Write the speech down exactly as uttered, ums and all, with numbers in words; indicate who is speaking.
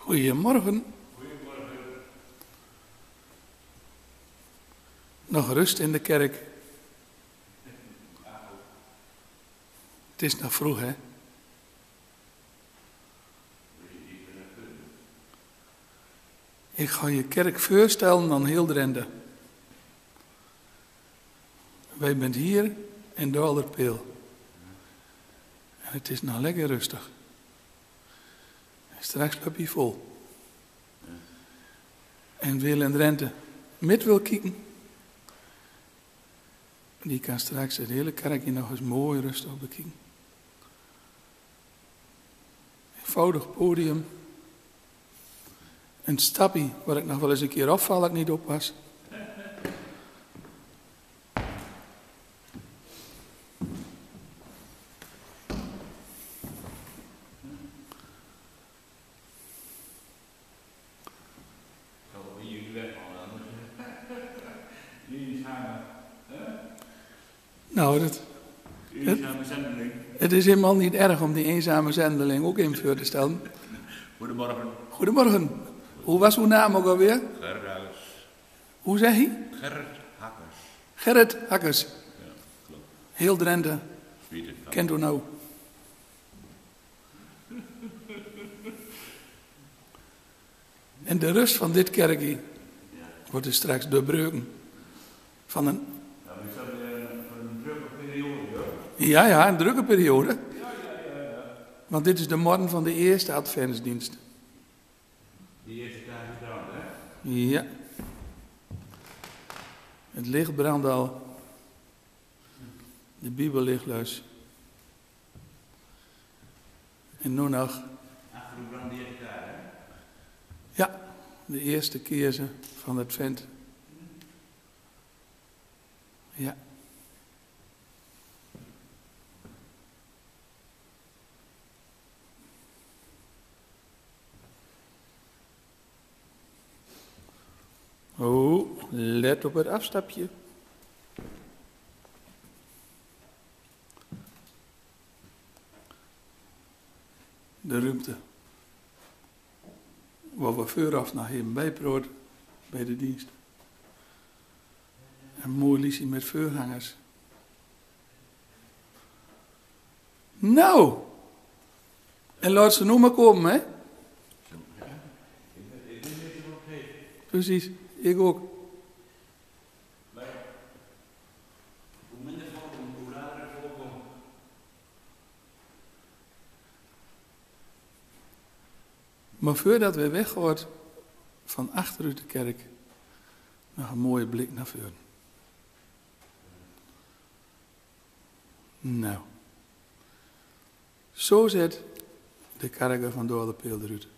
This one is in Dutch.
Speaker 1: Goedemorgen.
Speaker 2: Goedemorgen.
Speaker 1: Nog rust in de kerk. Het is nog vroeg, hè? Ik ga je kerk voorstellen aan heel Drenthe. Wij zijn hier in Dolderpeel. En het is nog lekker rustig. Straks heb je vol. En wil in Drenthe met wil kijken, die kan straks het hele kerkje nog eens mooi rustig bekijken. Eenvoudig podium. Een stapje waar ik nog wel eens een keer opval dat ik niet oppas. Nou, dat, het, het is helemaal niet erg om die eenzame zendeling ook in voor te stellen.
Speaker 2: Goedemorgen.
Speaker 1: Goedemorgen. Hoe was uw naam ook alweer?
Speaker 2: Gerrit Hakkers.
Speaker 1: Hoe zeg je?
Speaker 2: Gerrit Hakkers.
Speaker 1: Gerrit Hakkers.
Speaker 2: Ja, klopt.
Speaker 1: Heel Drenthe.
Speaker 2: Wie
Speaker 1: Kent u nou? En de rust van dit kerkje wordt dus straks doorbreken van een...
Speaker 2: Nou, is dat een, een drukke periode, hoor?
Speaker 1: Ja, ja, een drukke periode.
Speaker 2: Ja, ja, ja, ja.
Speaker 1: Want dit is de morgen van de eerste adventsdienst.
Speaker 2: Die eerste tijd gedaan, hè?
Speaker 1: Ja. Het licht brandt al. De Bijbel ligt luis. En nu nog.
Speaker 2: Achter de brand die eerste tijd, hè?
Speaker 1: Ja, de eerste keerse van het vent. Ja. Oh, let op het afstapje. De ruimte. Waar we vooraf naar hem bijproot bij de dienst. Een mooi liedje met voorgangers. Nou! En laat ze nog maar komen, hè? Precies, ik ook.
Speaker 2: Maar hoe minder volk, hoe later volk komt.
Speaker 1: Maar voordat we weggaan van achteruit de kerk, nog een mooie blik naar voren. Nou, zo zet de kerk van Dolderpeel eruit.